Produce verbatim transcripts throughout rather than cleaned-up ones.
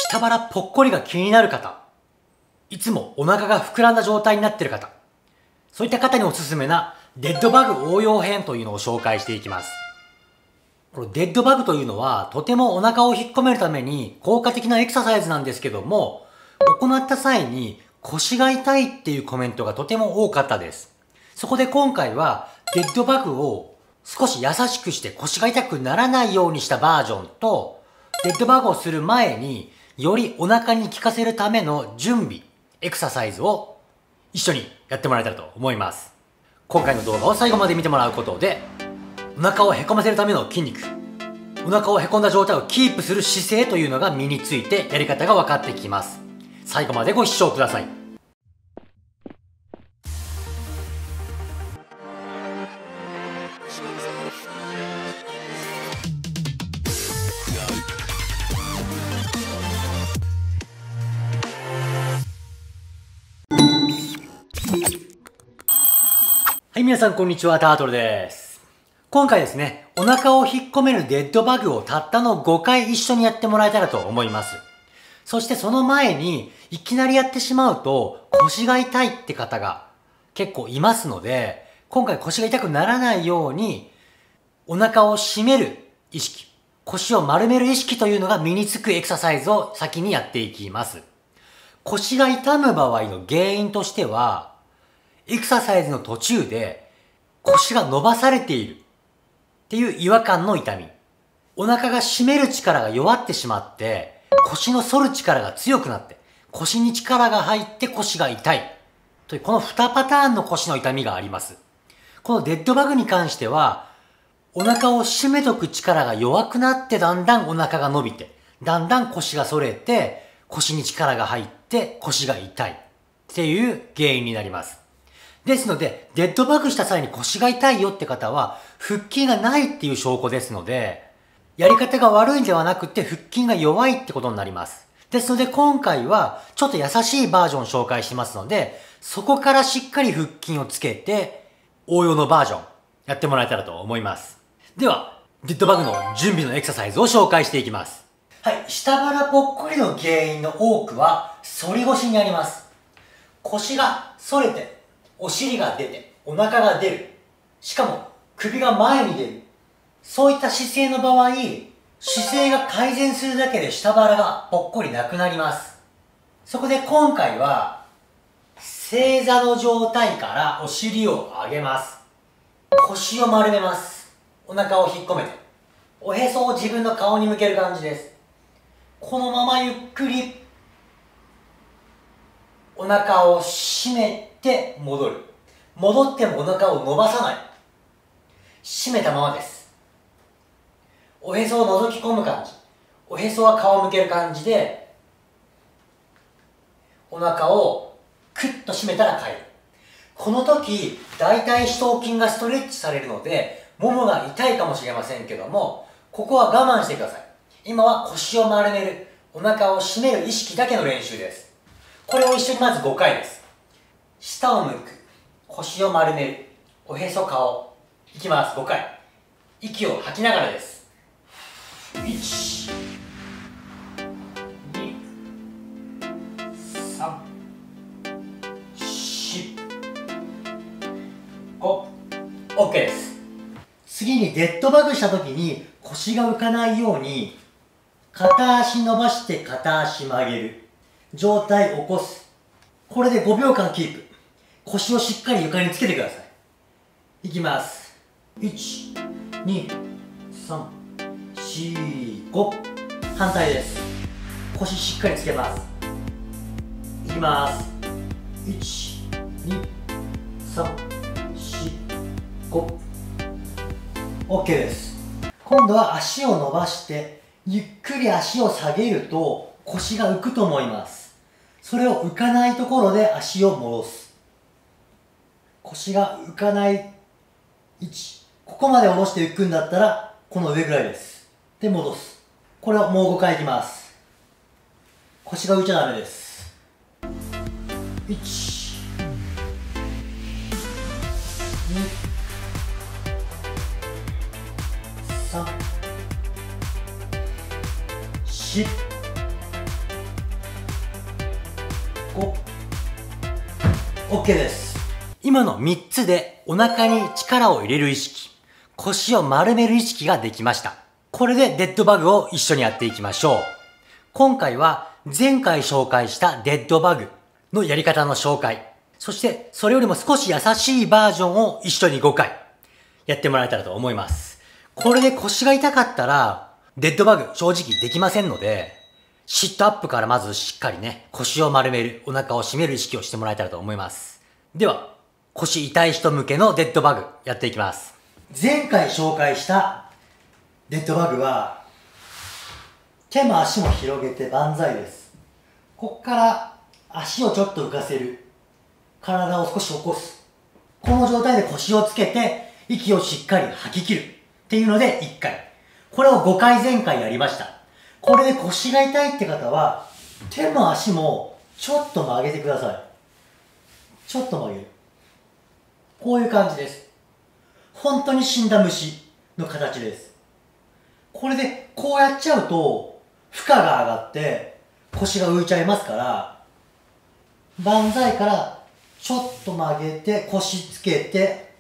下腹ぽっこりが気になる方、いつもお腹が膨らんだ状態になっている方、そういった方におすすめなデッドバグ応用編というのを紹介していきます。このデッドバグというのはとてもお腹を引っ込めるために効果的なエクササイズなんですけども、行った際に腰が痛いっていうコメントがとても多かったです。そこで今回はデッドバグを少し優しくして腰が痛くならないようにしたバージョンと、デッドバグをする前によりお腹に効かせるための準備、エクササイズを一緒にやってもらえたらと思います。今回の動画を最後まで見てもらうことで、お腹をへこませるための筋肉、お腹をへこんだ状態をキープする姿勢というのが身についてやり方が分かってきます。最後までご視聴ください。はい、皆さんこんにちは、タートルです。今回ですね、お腹を引っ込めるデッドバグをたったのごかい一緒にやってもらえたらと思います。そしてその前に、いきなりやってしまうと腰が痛いって方が結構いますので、今回腰が痛くならないように、お腹を締める意識、腰を丸める意識というのが身につくエクササイズを先にやっていきます。腰が痛む場合の原因としては、エクササイズの途中で腰が伸ばされているっていう違和感の痛み。お腹が締める力が弱ってしまって腰の反る力が強くなって腰に力が入って腰が痛いというこのにパターンの腰の痛みがあります。このデッドバグに関してはお腹を締めとく力が弱くなってだんだんお腹が伸びてだんだん腰が反れて腰に力が入って腰が痛いっていう原因になります。ですので、デッドバグした際に腰が痛いよって方は、腹筋がないっていう証拠ですので、やり方が悪いんではなくて腹筋が弱いってことになります。ですので今回は、ちょっと優しいバージョンを紹介しますので、そこからしっかり腹筋をつけて、応用のバージョン、やってもらえたらと思います。では、デッドバグの準備のエクササイズを紹介していきます。はい、下腹ぽっこりの原因の多くは、反り腰にあります。腰が反れて、お尻が出て、お腹が出る。しかも、首が前に出る。そういった姿勢の場合、姿勢が改善するだけで下腹がぽっこりなくなります。そこで今回は、正座の状態からお尻を上げます。腰を丸めます。お腹を引っ込めて。おへそを自分の顔に向ける感じです。このままゆっくり、お腹を締めて戻る。戻ってもお腹を伸ばさない。締めたままです。おへそを覗き込む感じ。おへそは顔を向ける感じで、お腹をクッと締めたら帰る。この時、大腿四頭筋がストレッチされるので、ももが痛いかもしれませんけども、ここは我慢してください。今は腰を丸める、お腹を締める意識だけの練習です。これを一緒にまずごかいです。下を向く。腰を丸める。おへそ顔。いきます。ごかい。息を吐きながらです。いち、に、さん、し、ご。OK です。次にデッドバグした時に腰が浮かないように片足伸ばして片足曲げる。上体起こす。これでごびょうかんキープ。腰をしっかり床につけてください。いきます。いち、に、さん、し、ご。反対です。腰しっかりつけます。いきます。いち、に、さん、し、ご。OK です。今度は足を伸ばしてゆっくり足を下げると腰が浮くと思います。それを浮かないところで足を戻す。腰が浮かない位置。ここまで下ろして浮くんだったら、この上ぐらいです。で、戻す。これをもうごかいいきます。腰が浮いちゃダメです。いち、に、さん、し、 お OK です。今のみっつでお腹に力を入れる意識、腰を丸める意識ができました。これでデッドバグを一緒にやっていきましょう。今回は前回紹介したデッドバグのやり方の紹介、そしてそれよりも少し優しいバージョンを一緒にごかいやってもらえたらと思います。これで腰が痛かったらデッドバグ正直できませんので、シットアップからまずしっかりね、腰を丸める、お腹を締める意識をしてもらえたらと思います。では、腰痛い人向けのデッドバグやっていきます。前回紹介したデッドバグは、手も足も広げて万歳です。こっから足をちょっと浮かせる。体を少し起こす。この状態で腰をつけて、息をしっかり吐き切る。っていうのでいっかい。これをごかい前回やりました。これで腰が痛いって方は、手も足もちょっと曲げてください。ちょっと曲げる。こういう感じです。本当に死んだ虫の形です。これでこうやっちゃうと、負荷が上がって腰が浮いちゃいますから、万歳からちょっと曲げて腰つけて、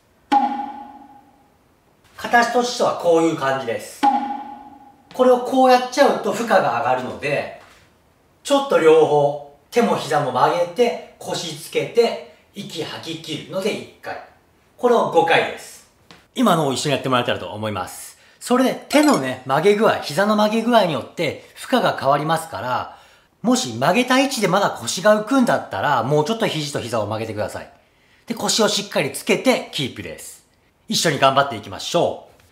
形としてはこういう感じです。これをこうやっちゃうと負荷が上がるので、ちょっと両方手も膝も曲げて腰つけて息吐き切るのでいっかい。これをごかいです。今のを一緒にやってもらえたらと思います。それで手のね、曲げ具合、膝の曲げ具合によって負荷が変わりますから、もし曲げた位置でまだ腰が浮くんだったら、もうちょっと肘と膝を曲げてください。で、腰をしっかりつけてキープです。一緒に頑張っていきましょう。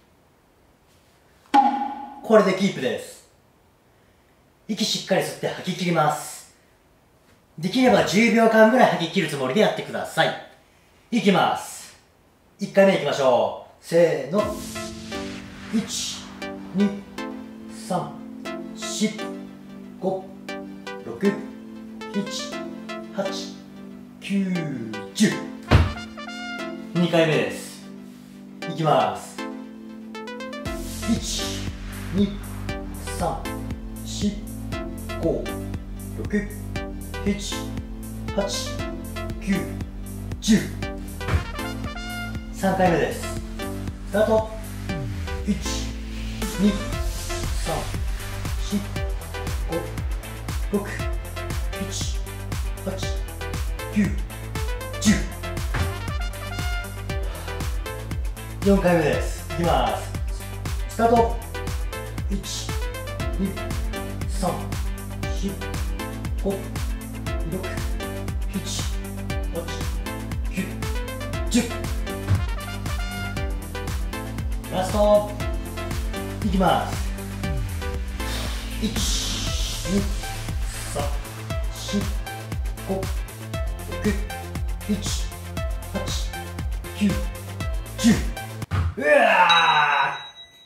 これでキープです。息しっかり吸って吐き切ります。できればじゅうびょうかんぐらい吐き切るつもりでやってください。いきます。いっかいめいきましょう。せーの。いち、に、さん、し、ご、ろく、なな、はち、きゅう、じゅう。にかいめです。いきます。いち、に、さん、し、ご、ろく、なな、はち、きゅう、じゅう。さんかいめです。スタート。いち、に、さん、し、ご、ろく、なな、はち、きゅう、じゅう。よんかいめです。いきます。スタート。いち、に、さん、し、ご、ろく、なな、はち、きゅう、じゅう。ラスト。いきます。いち、に、さん、し、ご、ろく、なな、はち、きゅう、じゅう。うわ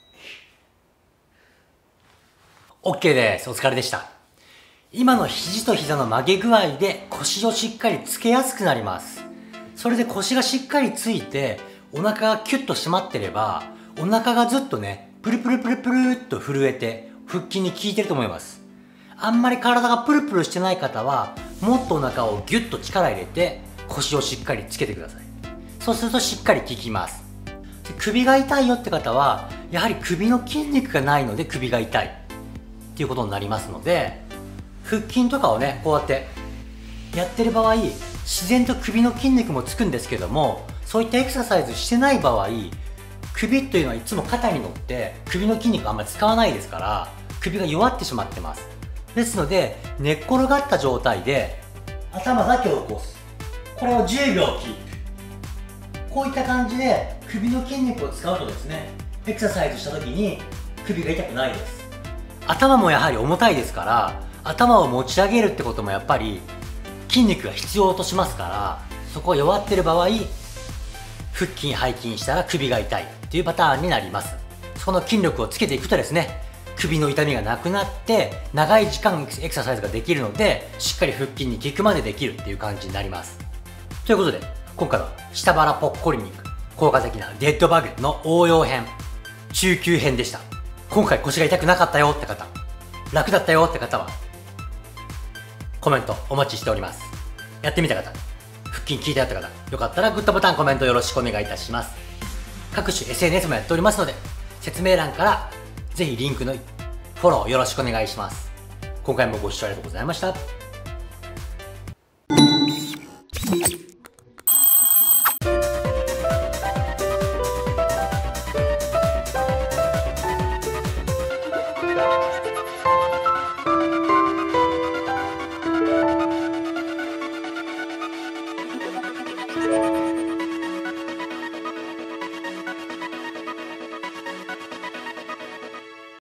ー !OK です。お疲れでした。今の肘と膝の曲げ具合で腰をしっかりつけやすくなります。それで腰がしっかりついてお腹がキュッと締まってれば、お腹がずっとね、プルプルプルプルっと震えて腹筋に効いてると思います。あんまり体がプルプルしてない方は、もっとお腹をギュッと力入れて腰をしっかりつけてください。そうするとしっかり効きます。首が痛いよって方は、やはり首の筋肉がないので首が痛いっていうことになりますので、腹筋とかをね、こうやってやってる場合、自然と首の筋肉もつくんですけども、そういったエクササイズしてない場合、首というのはいつも肩に乗って首の筋肉あんまり使わないですから、首が弱ってしまってます。ですので、寝っ転がった状態で頭だけを起こす。これをじゅうびょうキープ。こういった感じで首の筋肉を使うとですね、エクササイズした時に首が痛くないです。頭もやはり重たいですから、頭を持ち上げるってこともやっぱり筋肉が必要としますから、そこが弱ってる場合、腹筋背筋したら首が痛いっていうパターンになります。その筋力をつけていくとですね、首の痛みがなくなって長い時間エクササイズができるので、しっかり腹筋に効くまでできるっていう感じになります。ということで、今回は下腹ぽっこりに効果的なデッドバグの応用編、中級編でした。今回腰が痛くなかったよって方、楽だったよって方はコメントお待ちしております。やってみた方、腹筋効いたよって方、よかったらグッドボタン、コメントよろしくお願いいたします。各種 エスエヌエス もやっておりますので、説明欄からぜひリンクのフォローよろしくお願いします。今回もご視聴ありがとうございました。